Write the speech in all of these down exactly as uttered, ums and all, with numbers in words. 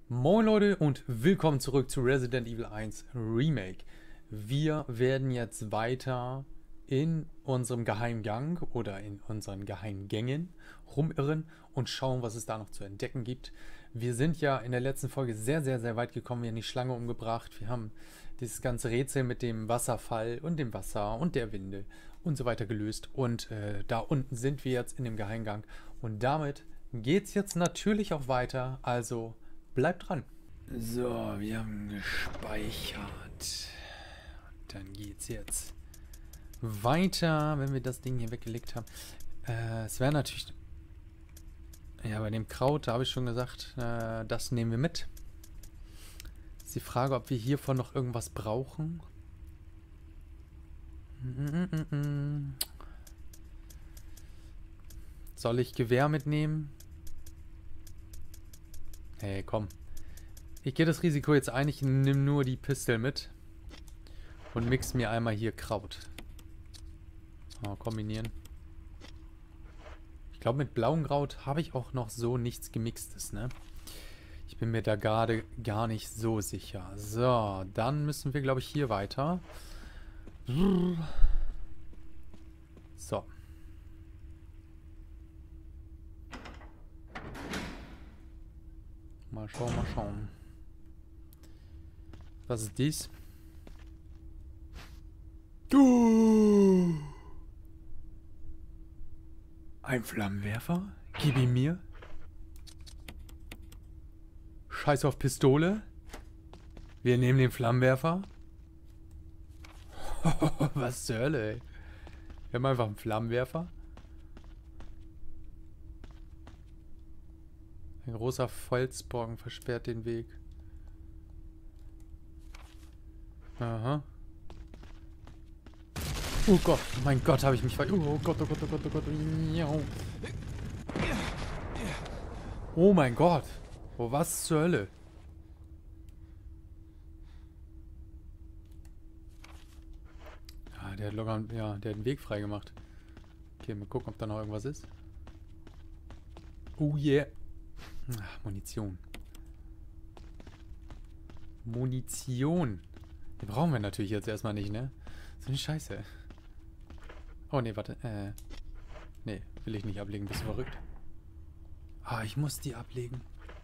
Moin Leute und willkommen zurück zu Resident Evil eins Remake. Wir werden jetzt weiter in unserem Geheimgang oder in unseren Geheimgängen rumirren und schauen, was es da noch zu entdecken gibt. Wir sind ja in der letzten Folge sehr, sehr, sehr weit gekommen. Wir haben die Schlange umgebracht. Wir haben dieses ganze Rätsel mit dem Wasserfall und dem Wasser und der Winde und so weiter gelöst. Und äh, da unten sind wir jetzt in dem Geheimgang. Und damit geht es jetzt natürlich auch weiter. Also bleibt dran. So, wir haben gespeichert. Dann geht's jetzt weiter, wenn wir das Ding hier weggelegt haben. Äh, es wäre natürlich... Ja, bei dem Kraut, da habe ich schon gesagt, äh, das nehmen wir mit. Ist die Frage, ob wir hiervon noch irgendwas brauchen. Soll ich Gewehr mitnehmen? Hey, komm. Ich gehe das Risiko jetzt ein, ich nehme nur die Pistole mit. Und mix mir einmal hier Kraut. Oh, kombinieren. Ich glaube, mit blauem Kraut habe ich auch noch so nichts Gemixtes, ne? Ich bin mir da gerade gar nicht so sicher. So, dann müssen wir, glaube ich, hier weiter. So. Mal schauen, mal schauen. Was ist dies? Du! Ein Flammenwerfer? Gib ihn mir. Scheiß auf Pistole. Wir nehmen den Flammenwerfer. Was zur Hölle, ey. Wir haben einfach einen Flammenwerfer. Ein großer Felsbrocken versperrt den Weg. Aha. Oh Gott, mein Gott, habe ich mich ver... Oh Gott, oh Gott, oh Gott, oh Gott. Oh mein Gott. Oh, was zur Hölle? Ah, der hat locker... Ja, der hat einen Weg frei gemacht. Okay, mal gucken, ob da noch irgendwas ist. Oh yeah. Ach, Munition. Munition. Die brauchen wir natürlich jetzt erstmal nicht, ne? So eine Scheiße. Oh, ne, warte. Äh. Ne, will ich nicht ablegen. Bist du verrückt? Ah, ich muss die ablegen.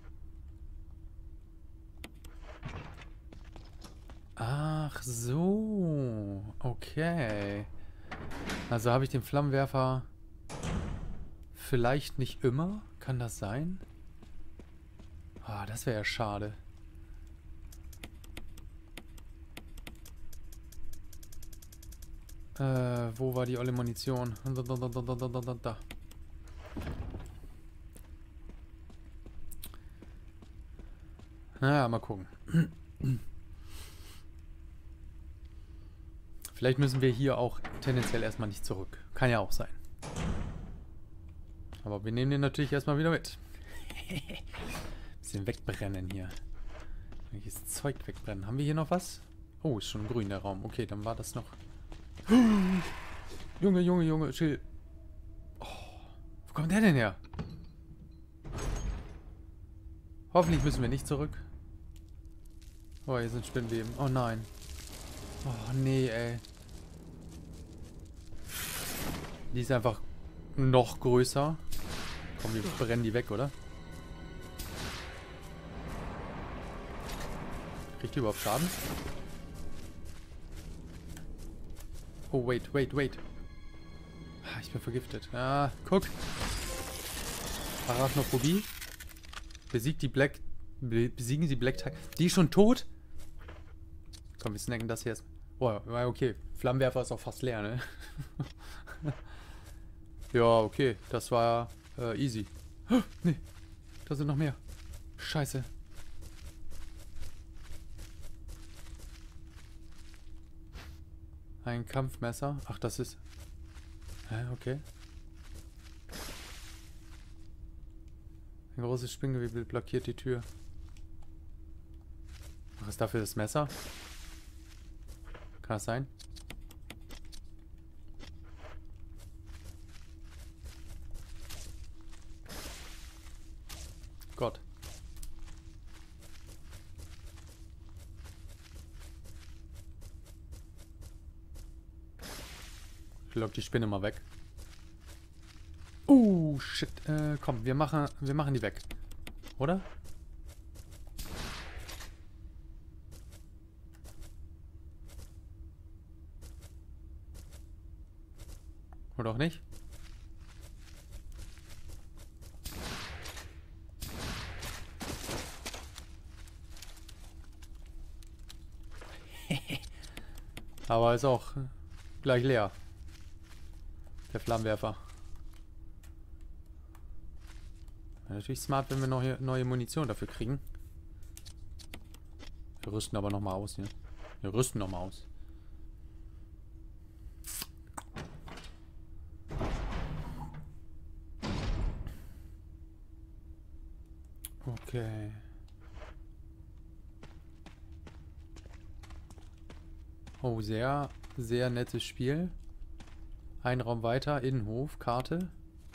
Ach so. Okay. Also habe ich den Flammenwerfer vielleicht nicht immer? Kann das sein? Ah, das wäre ja schade. Äh, wo war die olle Munition? Da, da, da, da, da, da, da. Naja, mal gucken. Vielleicht müssen wir hier auch tendenziell erstmal nicht zurück. Kann ja auch sein. Aber wir nehmen den natürlich erstmal wieder mit. Bisschen wegbrennen hier. Welches Zeug wegbrennen. Haben wir hier noch was? Oh, ist schon grün der Raum. Okay, dann war das noch... Junge, Junge, Junge, chill. Oh, wo kommt der denn her? Hoffentlich müssen wir nicht zurück. Oh, hier sind Spinnweben. Oh nein. Oh nee, ey. Die ist einfach noch größer. Komm, wir brennen die weg, oder? Kriegt die überhaupt Schaden? Oh, wait, wait, wait. Ah, ich bin vergiftet. Ah, guck. Arachnophobie. Besiegt die Black... Be besiegen sie Black Tiger. Die ist schon tot? Komm, wir snacken das hier erst. Oh, okay. Flammenwerfer ist auch fast leer, ne? Ja, okay. Das war äh, easy. Oh, nee. Da sind noch mehr. Scheiße. Ein Kampfmesser. Ach, das ist... Hä, okay. Ein großes Spinngewebel blockiert die Tür. Was ist dafür das Messer? Kann das sein? Gott. Ich lock die Spinne mal weg. Oh, shit. Äh, komm, wir machen, wir machen die weg. Oder? Oder auch nicht? Aber ist auch gleich leer. Der Flammenwerfer. Ja, natürlich smart, wenn wir noch hier neue Munition dafür kriegen. Wir rüsten aber nochmal aus hier. Wir rüsten nochmal aus. Okay. Oh, sehr, sehr nettes Spiel. Ein Raum weiter, Innenhof, Karte.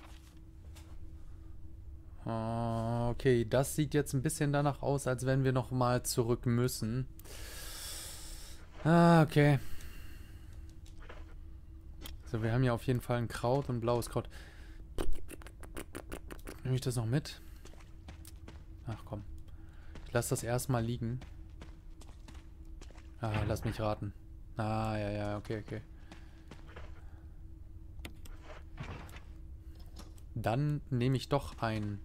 Okay, das sieht jetzt ein bisschen danach aus, als wenn wir noch mal zurück müssen. Ah, okay. So, wir haben ja auf jeden Fall ein Kraut und blaues Kraut. Nehme ich das noch mit? Ach komm. Ich lasse das erstmal liegen. Ah, lass mich raten. Ah, ja, ja, okay, okay. Dann nehme ich doch ein...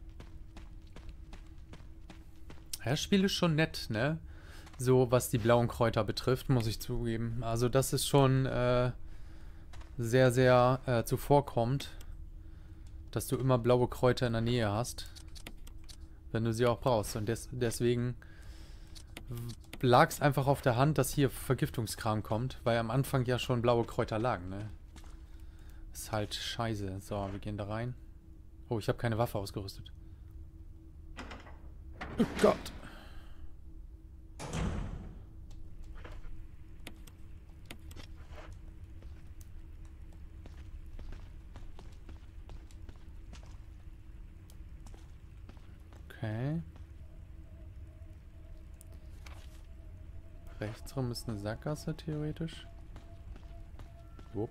Ja, das Spiel ist schon nett, ne? So, was die blauen Kräuter betrifft, muss ich zugeben. Also das ist schon äh, sehr, sehr äh, zuvorkommt, dass du immer blaue Kräuter in der Nähe hast, wenn du sie auch brauchst. Und des deswegen lag es einfach auf der Hand, dass hier Vergiftungskram kommt, weil am Anfang ja schon blaue Kräuter lagen, ne? Ist halt scheiße. So, wir gehen da rein. Oh, ich habe keine Waffe ausgerüstet. Oh Gott. Okay. Rechts rum ist eine Sackgasse, theoretisch. Wupp.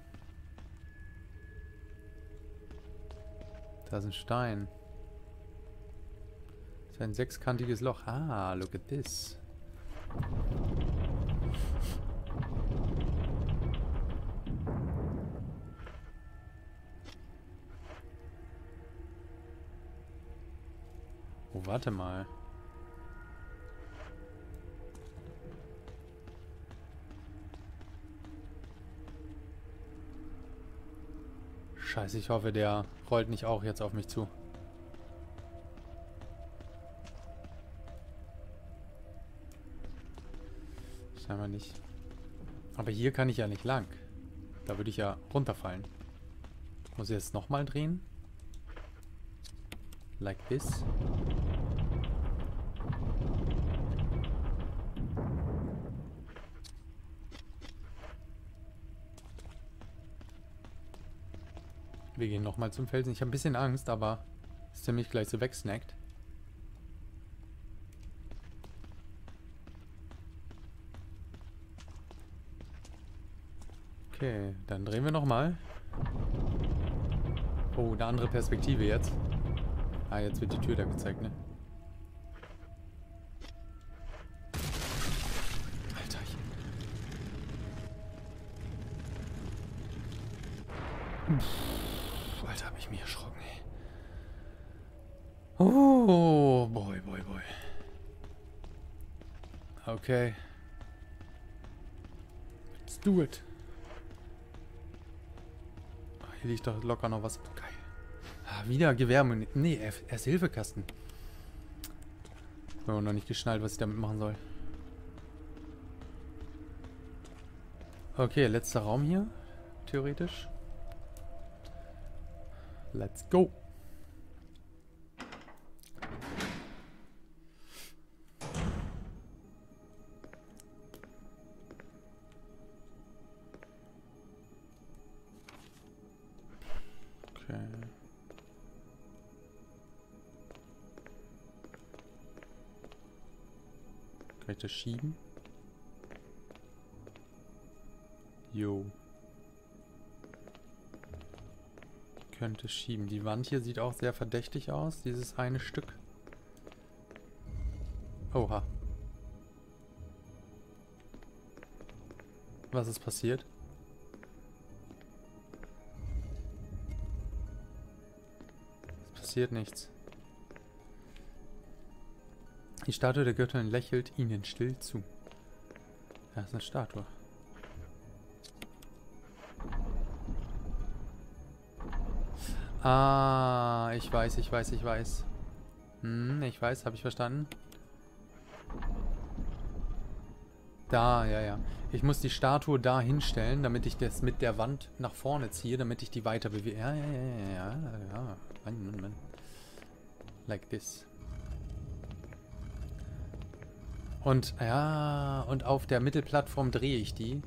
Da ist ein Stein. Das ist ein sechskantiges Loch. Ah, look at this. Oh, warte mal. Scheiße, ich hoffe, der rollt nicht auch jetzt auf mich zu. Scheinbar nicht. Aber hier kann ich ja nicht lang. Da würde ich ja runterfallen. Muss ich jetzt nochmal drehen? Like this. Wir gehen nochmal zum Felsen. Ich habe ein bisschen Angst, aber ist ziemlich gleich so wegsnackt. Okay, dann drehen wir nochmal. Oh, eine andere Perspektive jetzt. Ah, jetzt wird die Tür da gezeigt, ne? Alter, ich... Pff, Alter, hab ich mich erschrocken, ey. Oh, boy, boy, boy. Okay. Let's do it. Hier liegt doch locker noch was. Geil. Ah, wieder Gewehrmunition. Nee, erst Hilfekasten. Ich habe noch nicht geschnallt, was ich damit machen soll. Okay, letzter Raum hier. Theoretisch. Let's go. Okay. Kann ich das schieben? Jo. könnte schieben. Die Wand hier sieht auch sehr verdächtig aus, dieses eine Stück. Oha. Was ist passiert? Es passiert nichts. Die Statue der Göttin lächelt ihnen still zu. Da ist eine Statue. Ah, ich weiß, ich weiß, ich weiß. Hm, ich weiß, habe ich verstanden. Da, ja, ja. Ich muss die Statue da hinstellen, damit ich das mit der Wand nach vorne ziehe, damit ich die weiter bewege. Ja, ja, ja, ja, ja, ja. Mann, Mann, Mann. Like this. Und, ja, und auf der Mittelplattform drehe ich die.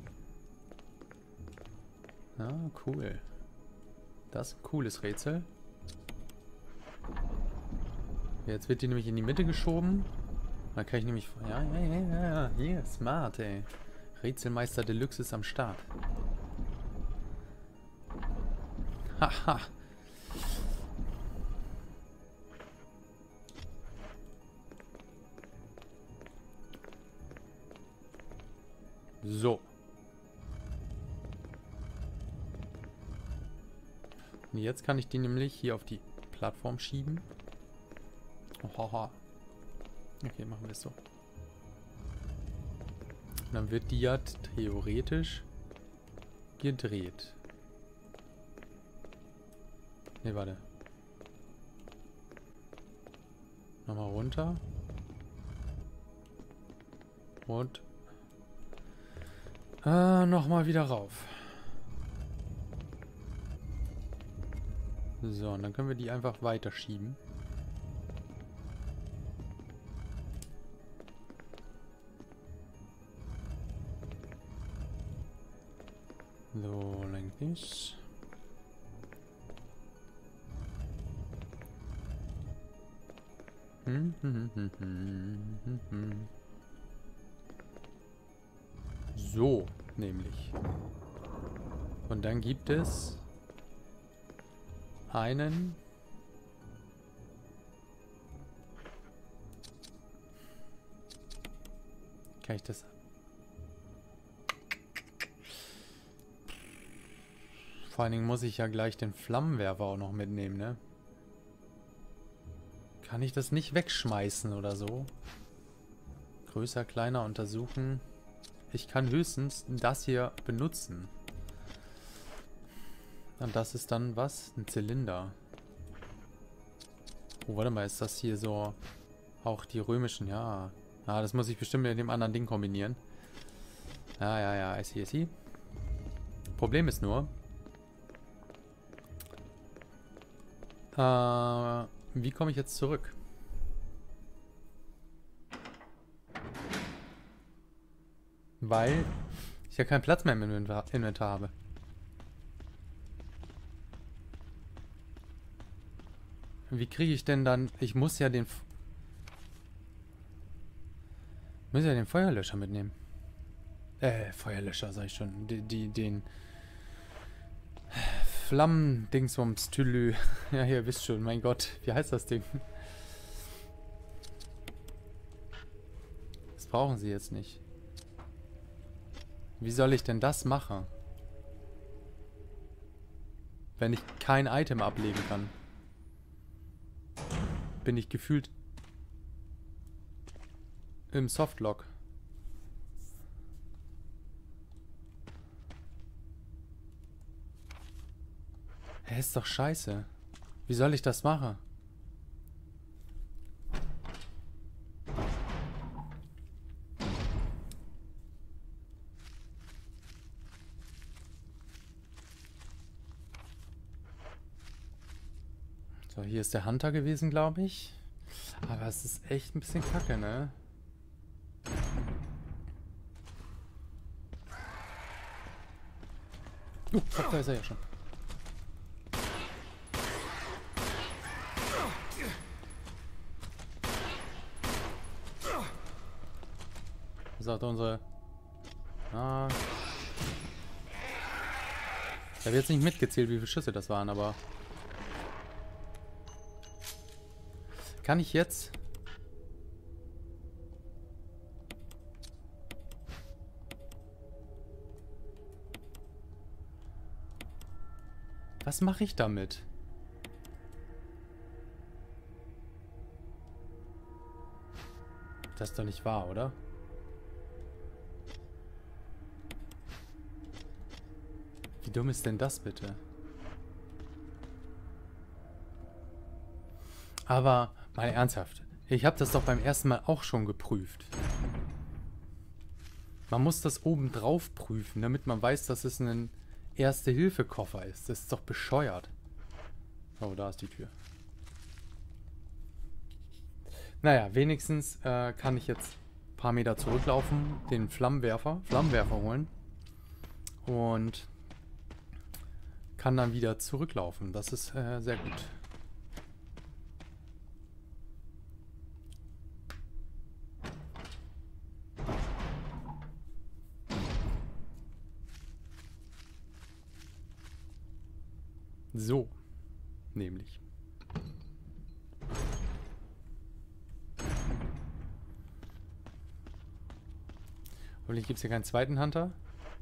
Ja, cool. Das ist ein cooles Rätsel. Jetzt wird die nämlich in die Mitte geschoben. Dann kann ich nämlich... Ja, ja, ja, ja. Hier, smart, ey. Rätselmeister Deluxe ist am Start. Haha. So. Und jetzt kann ich die nämlich hier auf die Plattform schieben. Oha. Okay, machen wir es so. Und dann wird die ja theoretisch gedreht. Ne, warte. Nochmal runter. Und äh, nochmal wieder rauf. So, und dann können wir die einfach weiterschieben. So, like this. Hm, hm, hm, hm, hm, hm. So, nämlich. Und dann gibt es einen kann ich das vor allen Dingen muss ich ja gleich den Flammenwerfer auch noch mitnehmen, ne? Kann ich das nicht wegschmeißen oder so? Größer, kleiner untersuchen. Ich kann höchstens das hier benutzen. Und das ist dann was? Ein Zylinder. Oh, warte mal, ist das hier so auch die römischen? Ja. Ah, das muss ich bestimmt mit dem anderen Ding kombinieren. Ja, ja, ja, I see, I see. Problem ist nur, äh, wie komme ich jetzt zurück? Weil ich ja keinen Platz mehr im Inventar, Inventar habe. Wie kriege ich denn dann... Ich muss ja den... Muss ja den Feuerlöscher mitnehmen. Äh, Feuerlöscher, sag ich schon. Die, die, den... Flammen-Dingsbums, Tülü. Ja, ihr wisst schon, mein Gott. Wie heißt das Ding? Das brauchen sie jetzt nicht. Wie soll ich denn das machen? Wenn ich kein Item ablegen kann. Bin ich gefühlt im Softlock. Hä, ist doch scheiße. Wie soll ich das machen? So, hier ist der Hunter gewesen, glaube ich. Aber es ist echt ein bisschen kacke, ne? Uh, da ist er ja schon. Was sagt unsere... Ah. Ich habe jetzt nicht mitgezählt, wie viele Schüsse das waren, aber... Kann ich jetzt... Was mache ich damit? Das ist doch nicht wahr, oder? Wie dumm ist denn das bitte? Aber, mal ernsthaft, ich habe das doch beim ersten Mal auch schon geprüft. Man muss das oben drauf prüfen, damit man weiß, dass es ein Erste-Hilfe-Koffer ist. Das ist doch bescheuert. Oh, da ist die Tür. Naja, wenigstens äh, kann ich jetzt ein paar Meter zurücklaufen, den Flammenwerfer, Flammenwerfer holen und kann dann wieder zurücklaufen. Das ist äh, sehr gut. So, nämlich. Hoffentlich gibt es hier keinen zweiten Hunter.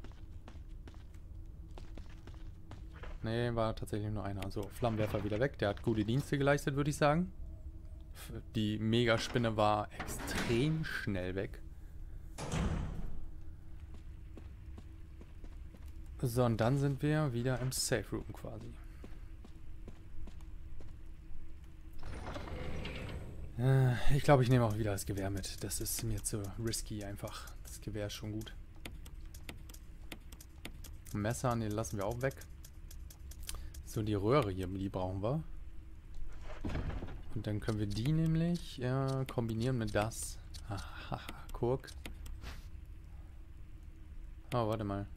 Ne, war tatsächlich nur einer. So, Flammenwerfer wieder weg. Der hat gute Dienste geleistet, würde ich sagen. Die Megaspinne war extrem schnell weg. So, und dann sind wir wieder im Safe Room quasi. Ich glaube, ich nehme auch wieder das Gewehr mit. Das ist mir zu risky einfach. Das Gewehr ist schon gut. Messer, ne, lassen wir auch weg. So, die Röhre hier, die brauchen wir. Und dann können wir die nämlich äh, kombinieren mit das. Haha, guck. Oh, warte mal.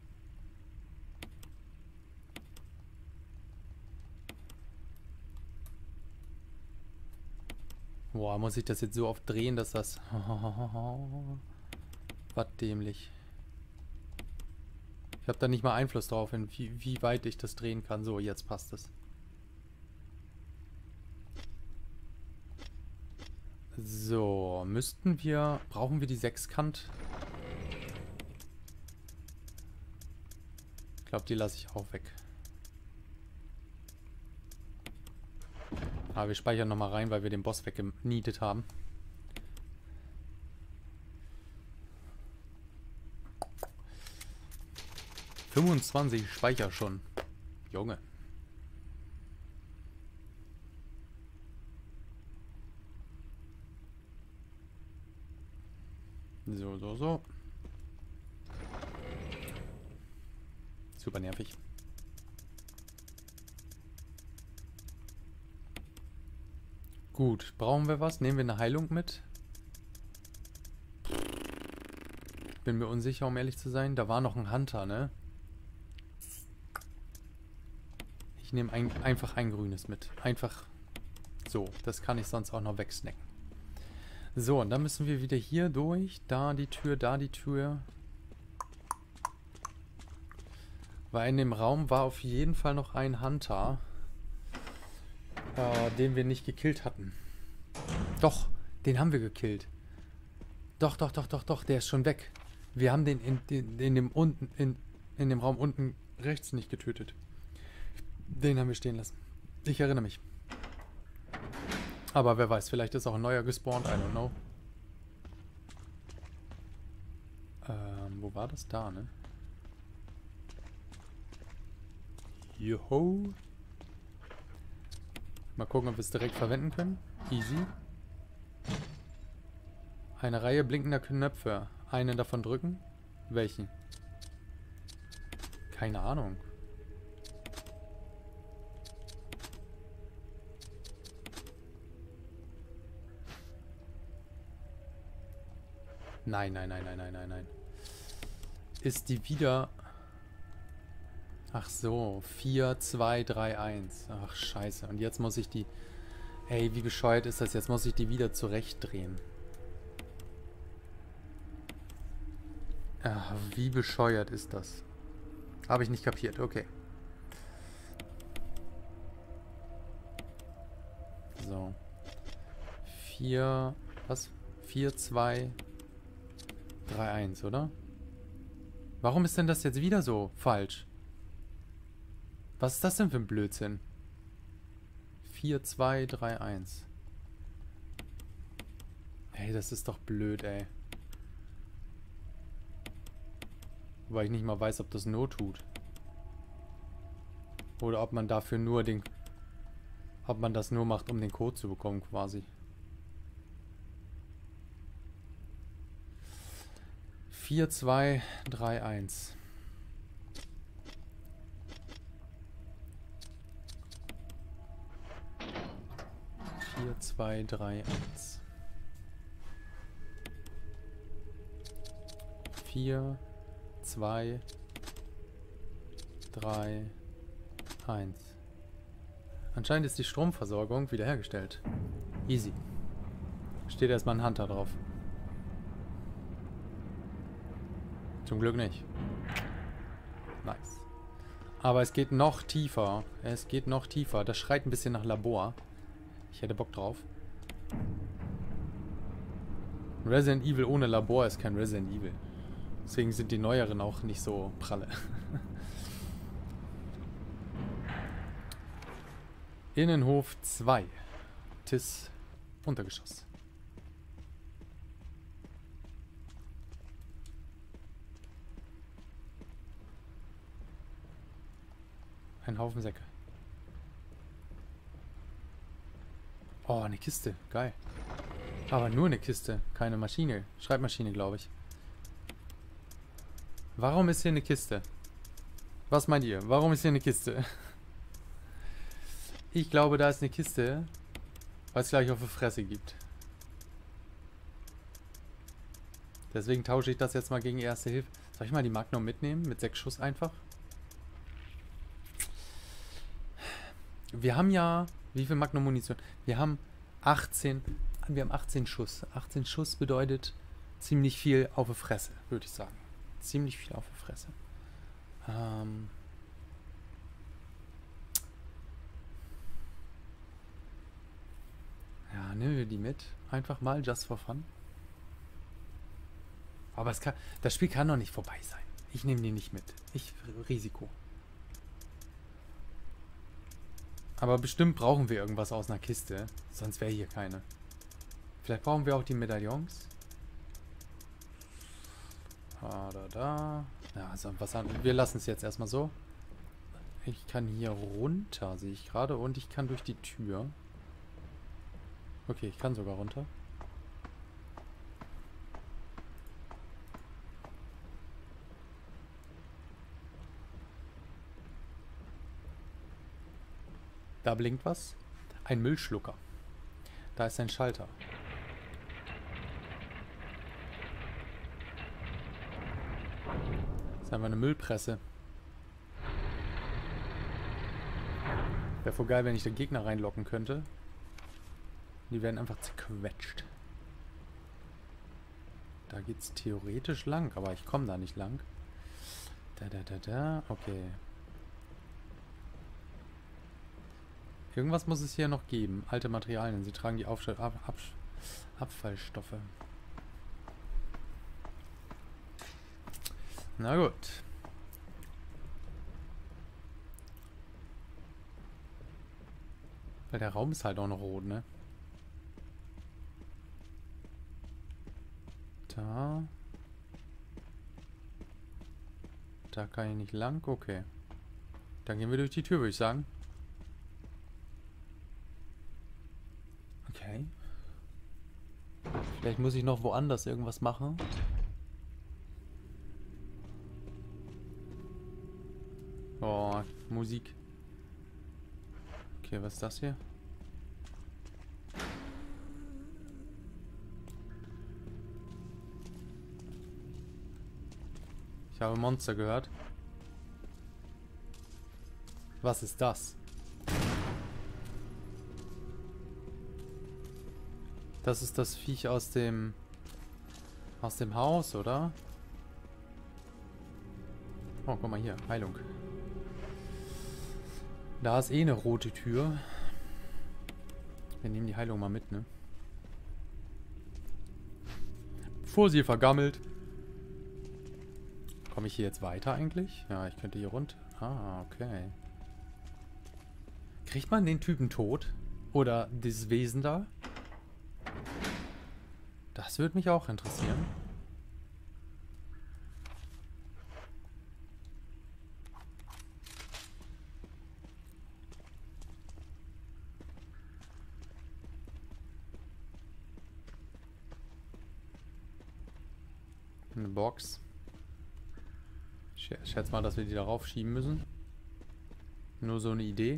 Boah, muss ich das jetzt so oft drehen, dass das... Was dämlich. Ich habe da nicht mal Einfluss drauf, wie, wie weit ich das drehen kann. So, jetzt passt es. So, müssten wir... Brauchen wir die Sechskant? Ich glaube, die lasse ich auch weg. Aber wir speichern nochmal rein, weil wir den Boss weggenietet haben. fünfundzwanzig Speicher schon. Junge. So, so, so. Super nervig. Gut, brauchen wir was? Nehmen wir eine Heilung mit? Bin mir unsicher, um ehrlich zu sein. Da war noch ein Hunter, ne? Ich nehme ein, einfach ein grünes mit. Einfach so. Das kann ich sonst auch noch wegsnacken. So, und dann müssen wir wieder hier durch. Da die Tür, da die Tür. Weil in dem Raum war auf jeden Fall noch ein Hunter. Äh, den wir nicht gekillt hatten. Doch, den haben wir gekillt. Doch, doch, doch, doch, doch, der ist schon weg. Wir haben den in, in, in dem unten, in, in dem Raum unten rechts nicht getötet. Den haben wir stehen lassen. Ich erinnere mich. Aber wer weiß, vielleicht ist auch ein neuer gespawnt, I don't know. Ähm, wo war das? Da, ne? Joho. Mal gucken, ob wir es direkt verwenden können. Easy. Eine Reihe blinkender Knöpfe. Einen davon drücken. Welchen? Keine Ahnung. Nein, nein, nein, nein, nein, nein, nein. Ist die wieder... Ach so, vier, zwei, drei, eins. Ach, scheiße. Und jetzt muss ich die... Ey, wie bescheuert ist das? Jetzt muss ich die wieder zurechtdrehen. Ach, wie bescheuert ist das? Habe ich nicht kapiert, okay. So. vier, was? vier, zwei, drei, eins, oder? Warum ist denn das jetzt wieder so falsch? Was ist das denn für ein Blödsinn? vier, zwei, drei, eins. Ey, das ist doch blöd, ey. Wobei ich nicht mal weiß, ob das No tut. Oder ob man dafür nur den... Ob man das nur macht, um den Code zu bekommen, quasi. vier, zwei, drei, eins. vier, zwei, drei, eins. vier, zwei, drei, eins. Anscheinend ist die Stromversorgung wiederhergestellt. Easy. Steht erstmal ein Hunter drauf. Zum Glück nicht. Nice. Aber es geht noch tiefer. Es geht noch tiefer. Das schreit ein bisschen nach Labor. Ich hätte Bock drauf. Resident Evil ohne Labor ist kein Resident Evil. Deswegen sind die neueren auch nicht so pralle. Innenhof zwei. T I S Untergeschoss. Ein Haufen Säcke. Oh, eine Kiste. Geil. Aber nur eine Kiste. Keine Maschine. Schreibmaschine, glaube ich. Warum ist hier eine Kiste? Was meint ihr? Warum ist hier eine Kiste? Ich glaube, da ist eine Kiste, weil es gleich auf die Fresse gibt. Deswegen tausche ich das jetzt mal gegen Erste Hilfe. Soll ich mal die Magnum mitnehmen? Mit sechs Schuss einfach? Wir haben ja... Wie viel Magnum-Munition? Wir haben achtzehn... Wir haben achtzehn Schuss. achtzehn Schuss bedeutet ziemlich viel auf die Fresse, würde ich sagen. Ziemlich viel auf die Fresse. Ähm... Ja, nehmen wir die mit. Einfach mal, just for fun. Aber es kann, das Spiel kann doch nicht vorbei sein. Ich nehme die nicht mit. Ich, Risiko. Aber bestimmt brauchen wir irgendwas aus einer Kiste. Sonst wäre hier keine. Vielleicht brauchen wir auch die Medaillons. Da, da, da. Ja, also was an, wir lassen es jetzt erstmal so. Ich kann hier runter, sehe ich gerade. Und ich kann durch die Tür. Okay, ich kann sogar runter. Da blinkt was. Ein Müllschlucker. Da ist ein Schalter. Das ist einfach eine Müllpresse. Wäre voll geil, wenn ich den Gegner reinlocken könnte. Die werden einfach zerquetscht. Da geht's theoretisch lang, aber ich komme da nicht lang. Da, da, da, da. Okay. Irgendwas muss es hier noch geben. Alte Materialien. Sie tragen die Aufstell Ab Ab Abfallstoffe. Na gut. Weil der Raum ist halt auch noch rot, ne? Da. Da kann ich nicht lang. Okay. Dann gehen wir durch die Tür, würde ich sagen. Okay. Vielleicht muss ich noch woanders irgendwas machen. Oh, Musik. Okay, was ist das hier? Ich habe Monster gehört. Was ist das? Das ist das Viech aus dem... aus dem Haus, oder? Oh, guck mal hier. Heilung. Da ist eh eine rote Tür. Wir nehmen die Heilung mal mit, ne? Bevor sie vergammelt. Komme ich hier jetzt weiter eigentlich? Ja, ich könnte hier runter. Ah, okay. Kriegt man den Typen tot? Oder dieses Wesen da? Das würde mich auch interessieren. Eine Box. Ich schätze mal, dass wir die darauf schieben müssen. Nur so eine Idee.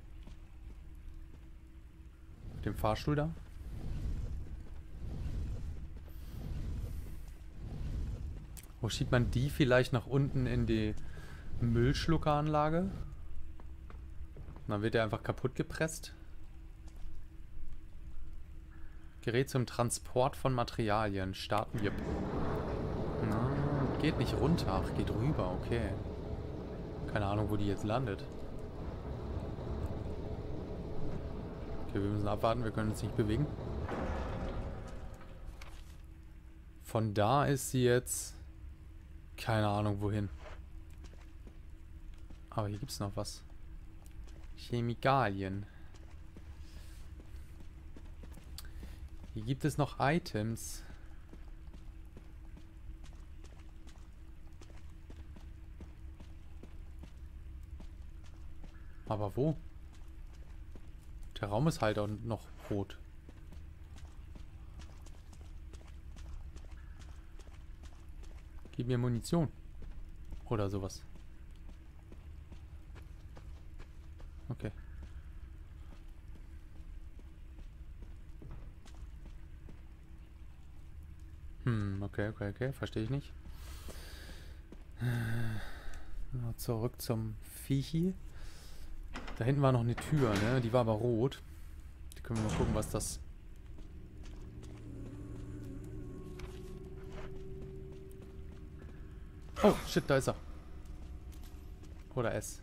Mit dem Fahrstuhl da. Wo schiebt man die vielleicht nach unten in die Müllschluckeranlage? Dann wird er einfach kaputt gepresst. Gerät zum Transport von Materialien. Starten wir. Na, geht nicht runter. Ach, geht rüber. Okay. Keine Ahnung, wo die jetzt landet. Okay, wir müssen abwarten. Wir können uns nicht bewegen. Von da ist sie jetzt... Keine Ahnung, wohin. Aber hier gibt es noch was. Chemikalien. Hier gibt es noch Items. Aber wo? Der Raum ist halt auch noch rot. Gib mir Munition. Oder sowas. Okay. Hm, okay, okay, okay. Verstehe ich nicht. Zurück zum Viechi. Da hinten war noch eine Tür, ne? Die war aber rot. Die können wir mal gucken, was das... Oh, shit, da ist er. Oder es.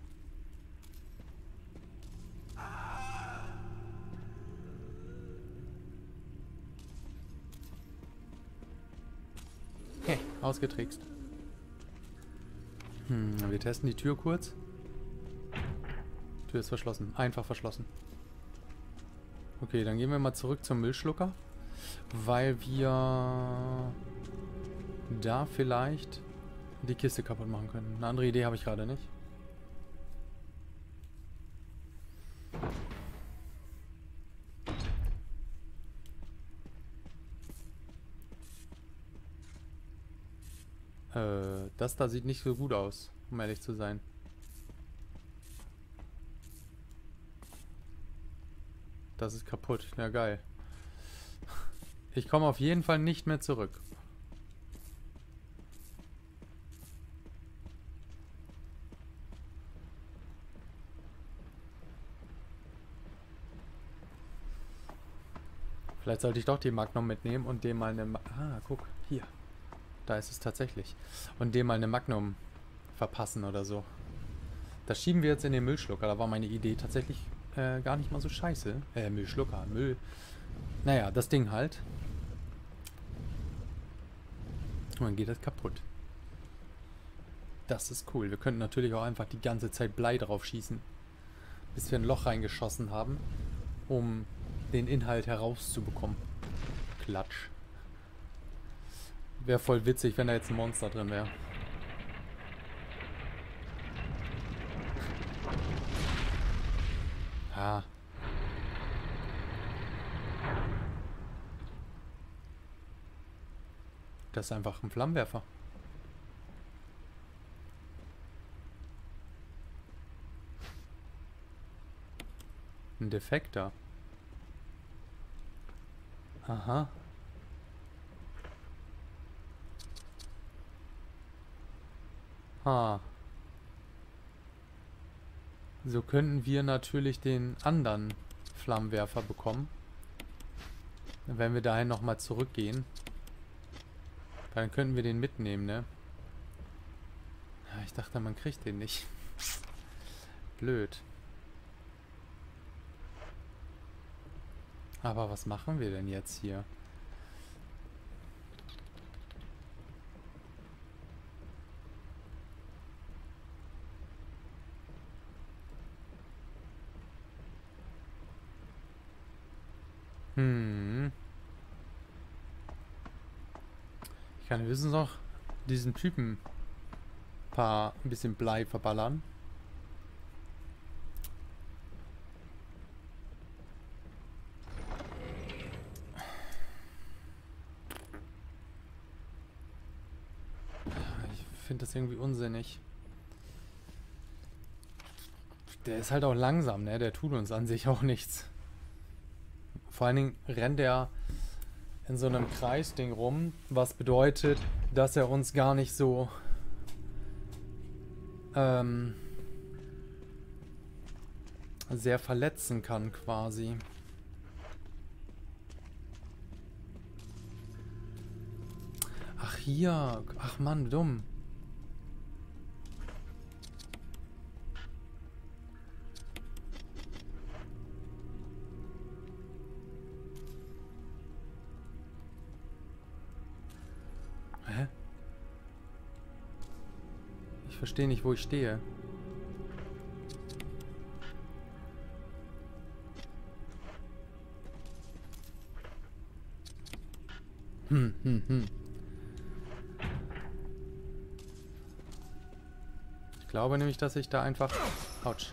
Okay, ausgetrickst. Hm, wir testen die Tür kurz. Tür ist verschlossen. Einfach verschlossen. Okay, dann gehen wir mal zurück zum Müllschlucker. Weil wir da vielleicht die Kiste kaputt machen können. Eine andere Idee habe ich gerade nicht. Äh, das da sieht nicht so gut aus, um ehrlich zu sein. Das ist kaputt. Ja, geil. Ich komme auf jeden Fall nicht mehr zurück. Vielleicht sollte ich doch die Magnum mitnehmen und dem mal eine... Ma ah, guck, hier. Da ist es tatsächlich. Und dem mal eine Magnum verpassen oder so. Das schieben wir jetzt in den Müllschlucker. Da war meine Idee tatsächlich äh, gar nicht mal so scheiße. Äh, Müllschlucker, Müll. Naja, das Ding halt. Und dann geht das kaputt. Das ist cool. Wir könnten natürlich auch einfach die ganze Zeit Blei drauf schießen. Bis wir ein Loch reingeschossen haben, um den Inhalt herauszubekommen. Klatsch. Wäre voll witzig, wenn da jetzt ein Monster drin wäre. Ah. Das ist einfach ein Flammenwerfer. Ein Defekter. Aha. Ha. So könnten wir natürlich den anderen Flammenwerfer bekommen. Wenn wir dahin nochmal zurückgehen. Dann könnten wir den mitnehmen, ne? Ja, ich dachte, man kriegt den nicht. Blöd. Aber was machen wir denn jetzt hier? Hm. Ich kann höchstens noch diesen Typen ein paar, ein bisschen Blei verballern. Ich finde das irgendwie unsinnig. Der ist halt auch langsam, ne? Der tut uns an sich auch nichts. Vor allen Dingen rennt er in so einem Kreisding rum, was bedeutet, dass er uns gar nicht so ähm, sehr verletzen kann quasi. Ach hier, ach Mann, dumm. Hä? Ich verstehe nicht, wo ich stehe. Hm, hm, hm. Ich glaube nämlich, dass ich da einfach... Autsch.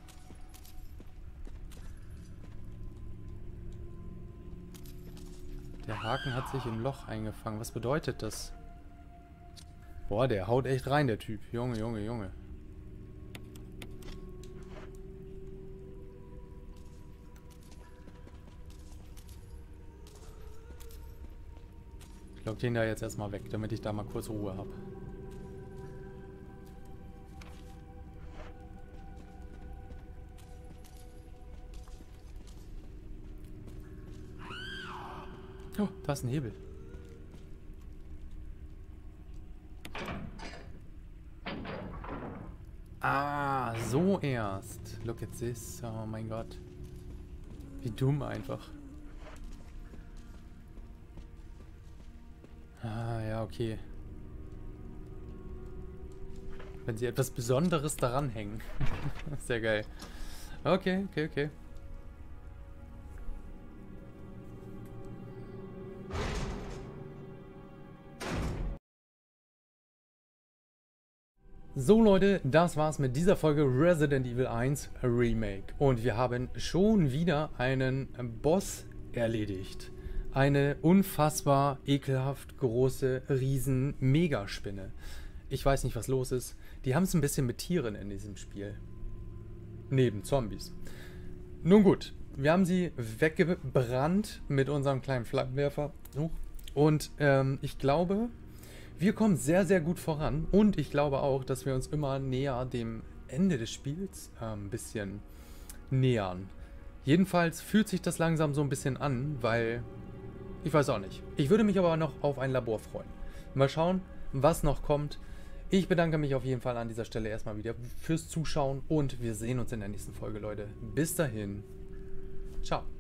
Der Haken hat sich im Loch eingefangen. Was bedeutet das? Boah, der haut echt rein, der Typ. Junge, Junge, Junge. Ich lock den da jetzt erstmal weg, damit ich da mal kurz Ruhe habe. Oh, da ist ein Hebel. Ah, so erst. Look at this. Oh mein Gott. Wie dumm einfach. Ah, ja, okay. Wenn sie etwas Besonderes daran hängen. Sehr geil. Okay, okay, okay. So Leute, das war's mit dieser Folge Resident Evil eins Remake. Und wir haben schon wieder einen Boss erledigt. Eine unfassbar ekelhaft große, riesen Megaspinne. Ich weiß nicht, was los ist. Die haben es ein bisschen mit Tieren in diesem Spiel. Neben Zombies. Nun gut, wir haben sie weggebrannt mit unserem kleinen Flammenwerfer. Und ähm, ich glaube... wir kommen sehr, sehr gut voran und ich glaube auch, dass wir uns immer näher dem Ende des Spiels äh, ein bisschen nähern. Jedenfalls fühlt sich das langsam so ein bisschen an, weil, ich weiß auch nicht. Ich würde mich aber noch auf ein Labor freuen. Mal schauen, was noch kommt. Ich bedanke mich auf jeden Fall an dieser Stelle erstmal wieder fürs Zuschauen und wir sehen uns in der nächsten Folge, Leute. Bis dahin. Ciao.